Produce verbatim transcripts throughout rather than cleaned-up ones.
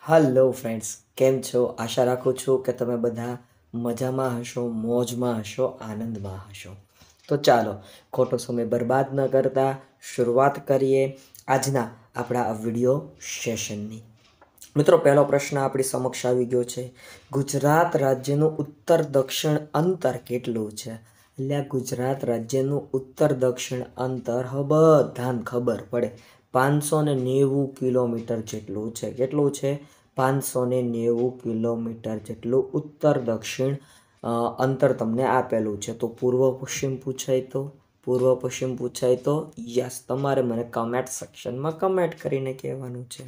Hello friends, કેમ છો? આશા રાખું છું કે તમે બધા મજામાં હશો, મોજમાં હશો, આનંદમાં હશો. તો ચાલો ખોટો સમય બરબાદ ન કરતા શરૂઆત કરીએ આજના આપણા આ વિડીયો સેશનની. મિત્રો, પહેલો પ્રશ્ન આપણી સમક્ષ આવી ગયો છે. ગુજરાત રાજ્યનું ઉત્તર દક્ષિણ અંતર કેટલું છે? એટલે ગુજરાત રાજ્યનું ઉત્તર દક્ષિણ અંતર બધાને ખબર પડે પાંચસો ને નેવું કિલોમીટર જેટલું છે. કેટલું છે? પાંચસો ને નેવું કિલોમીટર જેટલું ઉત્તર દક્ષિણ અંતર તમને આપેલું છે. તો પૂર્વ પશ્ચિમ પૂછાય તો પૂર્વ પશ્ચિમ પૂછાય તો યસ, તમારે મને કમેન્ટ સેક્શનમાં કમેન્ટ કરીને કહેવાનું છે.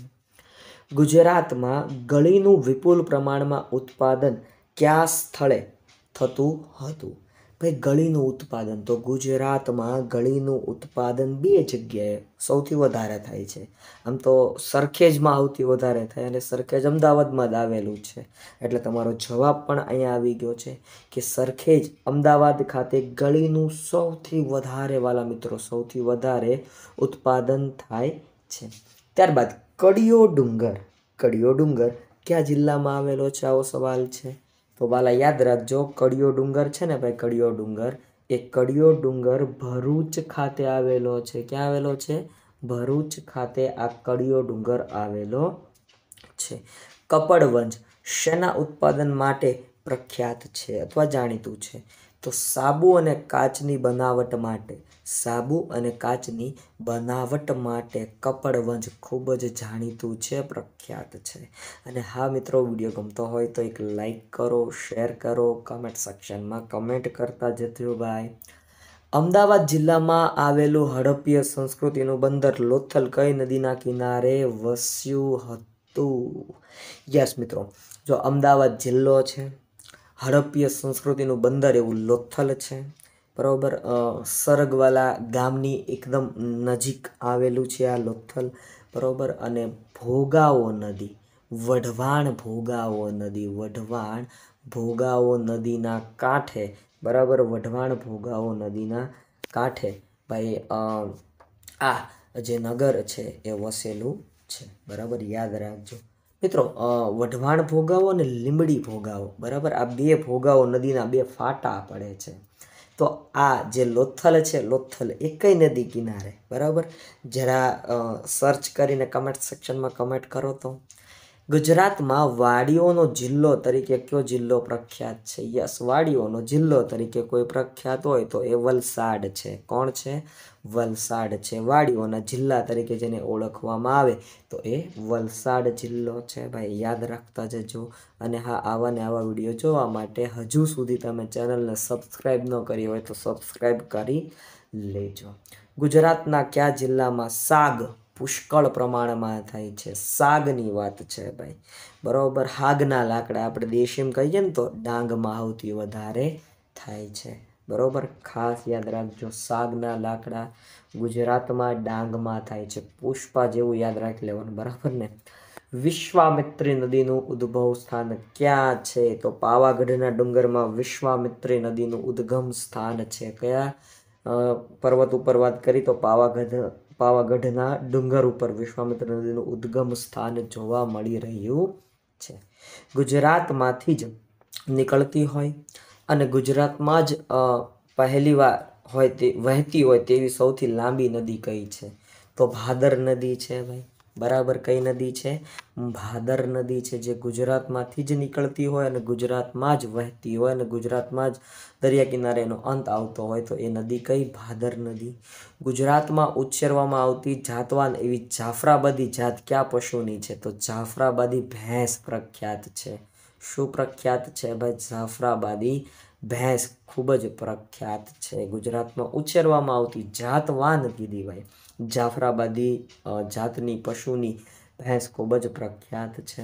ગુજરાતમાં ગળીનું વિપુલ પ્રમાણમાં ઉત્પાદન કયા સ્થળે થતું હતું? ભાઈ, ગળીનું ઉત્પાદન તો ગુજરાતમાં ગળીનું ઉત્પાદન બે જગ્યાએ સૌથી વધારે થાય છે. આમ તો સરખેજમાં સૌથી વધારે થાય અને સરખેજ અમદાવાદમાં જ આવેલું છે. એટલે તમારો જવાબ પણ અહીંયા આવી ગયો છે કે સરખેજ અમદાવાદ ખાતે ગળીનું સૌથી વધારે વાલા મિત્રો સૌથી વધારે ઉત્પાદન થાય છે. ત્યારબાદ કડિયો ડુંગર કડિયો ડુંગર કયા જિલ્લામાં આવેલો છે? આવો સવાલ છે. તો વાલા યાદ રાખજો, કડિયો ડુંગર છે ને ભાઈ, કડિયો ડુંગર એ કડિયો ડુંગર ભરૂચ ખાતે આવેલો છે. ક્યાં આવેલો છે? ભરૂચ ખાતે આ કડિયો ડુંગર આવેલો છે. કપડવંજ શેના ઉત્પાદન માટે પ્રખ્યાત છે અથવા જાણીતું છે? તો સાબુ અને કાચની બનાવટ માટે સાબુ અને કાચની બનાવટ માટે કપડવંજ ખૂબ જ જાણીતું છે, પ્રખ્યાત છે. અને હા મિત્રો, વિડીયો ગમતો હોય તો એક લાઈક કરો, શેર કરો, કમેન્ટ સેક્શનમાં કમેન્ટ કરતા જજો ભાઈ. અમદાવાદ જિલ્લામાં આવેલું હડપ્પીય સંસ્કૃતિનું બંદર લોથલ કઈ નદીના કિનારે વસ્યું હતું? યસ મિત્રો, જો અમદાવાદ જિલ્લો છે, હડપ્પીય સંસ્કૃતિનું બંદર એવું લોથલ છે. બરાબર, સરગવાલા ગામની એકદમ નજીક આવેલું છે આ લોથલ. બરાબર, અને ભોગાવો નદી વઢવાણ ભોગાવો નદી વઢવાણ ભોગાવો નદીના કાંઠે બરાબર વઢવાણ ભોગાવો નદીના કાંઠે ભાઈ આ જે નગર છે એ વસેલું છે. બરાબર, યાદ રાખજો મિત્રો. વઢવાણ ભોગાવો અને લીંબડી ભોગાવો બરાબર, આ બે ભોગાવો નદીના બે ફાટા પડે છે. તો આ જે લોથલ છે, લોથલ એ કઈ નદી કિનારે? બરાબર, જરા સર્ચ કરીને કમેન્ટ સેક્શનમાં કમેન્ટ કરો. તો ગુજરાતમાં વાડીઓનો જિલ્લો તરીકે કયો જિલ્લો પ્રખ્યાત છે? યસ, વાડીઓનો જિલ્લો તરીકે કોઈ પ્રખ્યાત હોય તો એ વલસાડ છે. કોણ છે? વલસાડ છે. વાડીઓના જિલ્લા તરીકે જેને ઓળખવામાં આવે તો એ વલસાડ જિલ્લો છે. ભાઈ, યાદ રાખતા જજો. અને હા, આવા ને આવા વિડીયો જોવા માટે હજુ સુધી તમે ચેનલને સબસ્ક્રાઈબ ન કરી હોય તો સબસ્ક્રાઈબ કરી લેજો. ગુજરાતના કયા જિલ્લામાં સાગ પુષ્કળ પ્રમાણમાં થાય છે? સાગની વાત છે ભાઈ. બરાબર, હાગના લાકડા આપણે દેશીમાં કહીએ ને તો ડાંગમાં સૌથી વધારે થાય છે. બરાબર, ખાસ યાદ રાખજો, સાગના લાકડા ગુજરાતમાં ડાંગમાં થાય છે. પુષ્પા જેવું યાદ રાખી લેવાનું. બરાબર ને? વિશ્વામિત્રી નદીનું ઉદ્ભવ સ્થાન ક્યાં છે? તો પાવાગઢના ડુંગરમાં વિશ્વામિત્રી નદીનું ઉદ્ગમ સ્થાન છે. કયા પર્વત ઉપર વાત કરી તો પાવાગઢ પાવાગઢના ડુંગર ઉપર વિશ્વામિત્રી નદીનું ઉદ્ગમ સ્થાન જોવા મળી રહ્યું છે. ગુજરાતમાંથી જ નીકળતી હોય અને ગુજરાતમાં જ પહેલી વાર હોય તે વહેતી હોય તેવી સૌથી લાંબી નદી કઈ છે? તો ભાદર નદી છે ભાઈ. બરાબર, કઈ નદી છે? ભાદર નદી છે, જે ગુજરાતમાંથી જ નીકળતી હોય અને ગુજરાતમાં જ વહેતી હોય અને ગુજરાતમાં જ દરિયા કિનારે એનો અંત આવતો હોય તો એ નદી કઈ? ભાદર નદી. ગુજરાતમાં ઉછેરવામાં આવતી જાતવાન એવી જાફરાબાદી જાત કયા પશુની છે? તો જાફરાબાદી ભેંસ પ્રખ્યાત છે. શું પ્રખ્યાત છે ભાઈ? જાફરાબાદી ભેંસ ખૂબ જ પ્રખ્યાત છે. ગુજરાતમાં ઉછેરવામાં આવતી જાતવાન કીધી ભાઈ, જાફરાબાદી જાતની પશુની ભેંસ ખૂબ જ પ્રખ્યાત છે.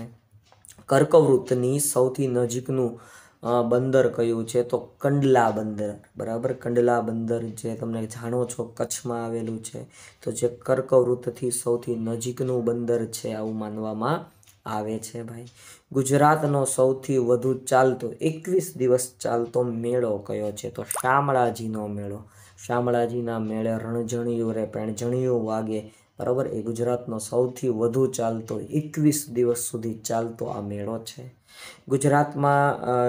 કર્કવૃતની સૌથી નજીકનું બંદર કયું છે? તો કંડલા બંદર. બરાબર, કંડલા બંદર જે તમને જાણો છો કચ્છમાં આવેલું છે. તો જે કર્કવૃતથી સૌથી નજીકનું બંદર છે આવું માનવામાં આવે છે ભાઈ. ગુજરાતનો સૌથી વધુ ચાલતો એકવીસ દિવસ ચાલતો મેળો કયો છે? તો શામળાજીનો મેળો. શામળાજીના મેળે રણઝણિયું રે પેણઝણિયું વાગે, બરાબર. એ ગુજરાતનો સૌથી વધુ ચાલતો એકવીસ દિવસ સુધી ચાલતો આ મેળો છે. ગુજરાતમાં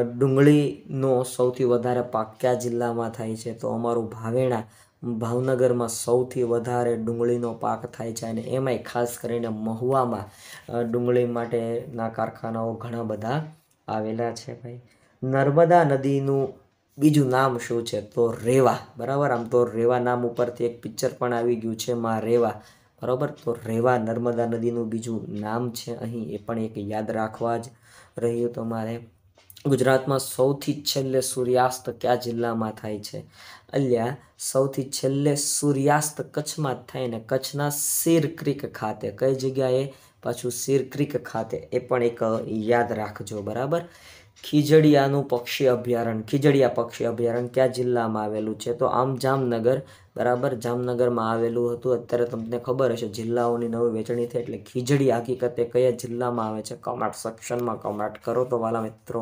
ડુંગળીનો સૌથી વધારે પાક કયા જિલ્લામાં થાય છે? તો અમારું ભાવેણા ભાવનગરમાં સૌથી વધારે ડુંગળીનો પાક થાય છે, અને એમાંય ખાસ કરીને મહુવામાં ડુંગળી માટેના કારખાનાઓ ઘણા બધા આવેલા છે ભાઈ. નર્મદા નદીનું બીજું નામ શું છે? તો રેવા, બરાબર. આમ તો રેવા નામ ઉપરથી એક પિક્ચર પણ આવી ગયું છે, માં રેવા, બરાબર. તો રેવા નર્મદા નદીનું બીજું નામ છે અહીં, એ પણ એક યાદ રાખવા જ રહ્યું તમારે. ગુજરાતમાં સૌથી છેલ્લે સૂર્યાસ્ત કયા જિલ્લામાં થાય છે? અલ્યા સૌથી છેલ્લે સૂર્યાસ્ત કચ્છમાં જ થાય ને, કચ્છના સિર ક્રીક ખાતે. કઈ જગ્યાએ? પાછું સિર ક્રીક ખાતે. એ પણ એક યાદ રાખજો, બરાબર. ખીજડીયાનું પક્ષી અભયારણ્ય, ખીજડીયા પક્ષી અભયારણ્ય કયા જિલ્લામાં આવેલું છે? તો આમ જામનગર, બરાબર, જામનગરમાં આવેલું હતું. અત્યારે તમને ખબર હશે જિલ્લાઓની નવી વહેંચણી થઈ, એટલે ખીજડી હકીકતે કયા જિલ્લામાં આવે છે? કમેન્ટ સેક્શનમાં કમેન્ટ કરો તો વાલા મિત્રો.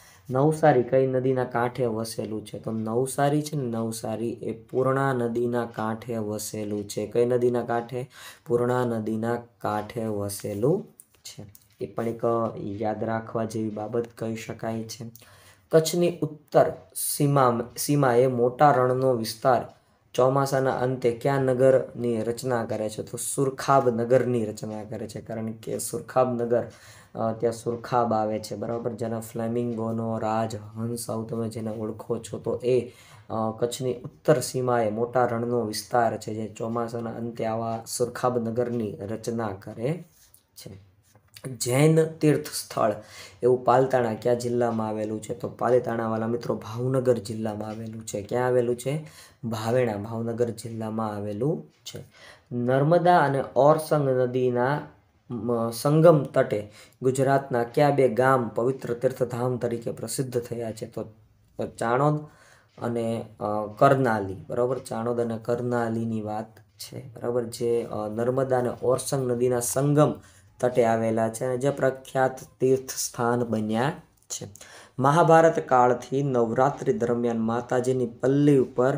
નવસારી કઈ નદીના કાંઠે વસેલું છે? તો નવસારી છે ને, નવસારી એ પૂર્ણા નદીના કાંઠે વસેલું છે. કઈ નદીના કાંઠે? પૂર્ણા નદીના કાંઠે વસેલું છે. એ પણ એક યાદ રાખવા જેવી બાબત કહી શકાય છે. કચ્છની ઉત્તર સીમા સીમાએ મોટા રણનો વિસ્તાર ચોમાસાના અંતે કયા નગરની રચના કરે છે? તો સુરખાબ નગરની રચના કરે છે, કારણ કે સુરખાબ નગર ત્યાં સુરખાબ આવે છે, બરાબર. જેના ફ્લેમિંગોનો રાજ હંસ આવું તમે જેને ઓળખો છો, તો એ કચ્છની ઉત્તર સીમાએ મોટા રણનો વિસ્તાર છે, જે ચોમાસાના અંતે આવા સુરખાબ નગરની રચના કરે છે. જૈન તીર્થ સ્થળ એવું પાલિતાણા કયા જિલ્લામાં આવેલું છે? તો પાલિતાણા વાલા મિત્રો ભાવનગર જિલ્લામાં આવેલું છે. ક્યાં આવેલું છે? ભાવેણા, ભાવનગર જિલ્લામાં આવેલું છે. નર્મદા અને ઓરસંગ નદીના સંગમ તટે ગુજરાતના કયા બે ગામ પવિત્ર તીર્થધામ તરીકે પ્રસિદ્ધ થયા છે? તો ચાણોદ અને કરનાલી, બરાબર. ચાણોદ અને કરનાલીની વાત છે, બરાબર, જે નર્મદા અને ઓરસંગ નદીના સંગમ તટે આવેલા છે, અને જે પ્રખ્યાત તીર્થ સ્થાન બન્યા છે. મહાભારત કાળથી નવરાત્રિ દરમિયાન માતાજીની પલ્લી ઉપર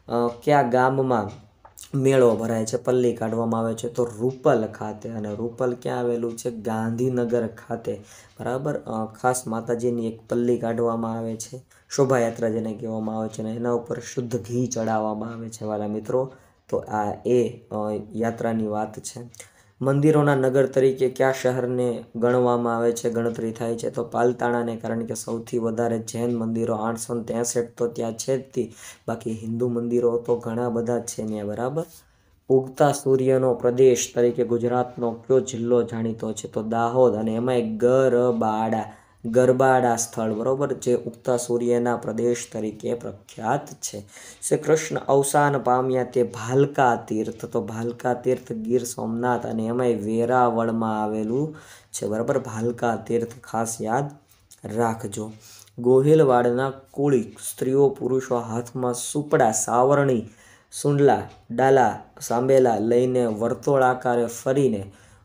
કયા ગામમાં મેળો ભરાય છે, પલ્લી કાઢવામાં આવે છે? તો રૂપલ ખાતે. અને રૂપલ ક્યાં આવેલું છે? ગાંધીનગર ખાતે, બરાબર. ખાસ માતાજીની એક પલ્લી કાઢવામાં આવે છે, શોભાયાત્રા જેને કહેવામાં આવે છે, અને એના ઉપર શુદ્ધ ઘી ચડાવવામાં આવે છે વાલા મિત્રો. તો આ એ યાત્રાની વાત છે. મંદિરોના નગર તરીકે કયા શહેરને ગણવામાં આવે છે, ગણતરી થાય છે? તો પાલિતાણાને, કારણ કે સૌથી વધારે જૈન મંદિરો આઠસો ને ત્રેસઠ તો ત્યાં છે જ તી, બાકી હિન્દુ મંદિરો તો ઘણા બધા જ છે ત્યાં, બરાબર. ઉગતા સૂર્યનો પ્રદેશ તરીકે ગુજરાતનો કયો જિલ્લો જાણીતો છે? તો દાહોદ, અને એમાંય ગરબાડા, ગરબાડા સ્થળ, બરાબર, જે ઉગતા સૂર્યના પ્રદેશ તરીકે પ્રખ્યાત છે. શ્રી કૃષ્ણ અવસાન પામ્યા તે ભાલકા તીર્થ, તો ભાલકા તીર્થ ગીર સોમનાથ અને એમાંય વેરાવળમાં આવેલું છે, બરાબર. ભાલકા તીર્થ ખાસ યાદ રાખજો. ગોહિલવાડના કુળી સ્ત્રીઓ પુરુષો હાથમાં સુપડા, સાવરણી, સુંડલા, ડાલા, સાંભેલા લઈને વર્તુળાકારે ફરીને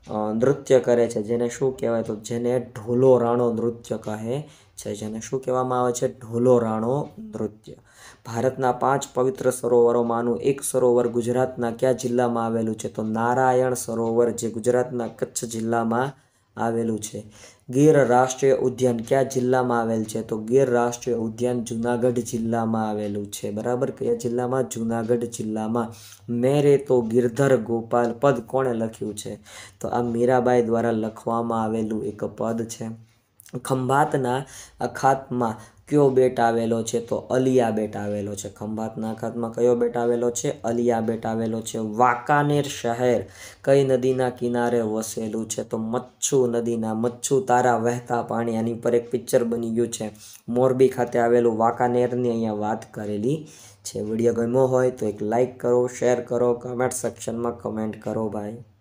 નૃત્ય કરે છે, જેને શું કહેવાય? તો જેને ઢોલો રાણો નૃત્ય કહે છે. જેને શું કહેવામાં આવે છે? ઢોલો રાણો નૃત્ય. ભારતના પાંચ પવિત્ર સરોવરોમાંનું એક સરોવર ગુજરાતના કયા જિલ્લામાં આવેલું છે? તો નારાયણ સરોવર, જે ગુજરાતના કચ્છ જિલ્લામાં આવેલું છે. ગીર રાષ્ટ્રીય ઉદ્યાન કયા જિલ્લામાં આવેલ છે? તો ગીર રાષ્ટ્રીય ઉદ્યાન જુનાગઢ જિલ્લામાં આવેલું છે, બરાબર. કયા જિલ્લામાં? જુનાગઢ જિલ્લામાં. મેરે તો ગિરધર ગોપાલ પદ કોણે લખ્યું છે? તો આ મીરાબાઈ દ્વારા લખવામાં આવેલું એક પદ છે. ખંભાતના અખાતમાં કયો બેટ આવેલો છે? તો અલિયા બેટ આવેલો છે. ખંભાતના અખાતમાં કયો બેટ આવેલો છે? અલિયા બેટ આવેલો છે. વાંકાનેર શહેર કઈ નદીના કિનારે વસેલું છે? તો મચ્છુ નદીના, મચ્છુ તારા વહેતા પાણી, આની પર એક પિક્ચર બની ગયું છે. મોરબી ખાતે આવેલું વાંકાનેરની અહીંયા વાત કરેલી છે. વિડીયો ગમ્યો હોય તો એક લાઈક કરો, શેર કરો, કમેન્ટ સેક્શનમાં કમેન્ટ કરો ભાઈ.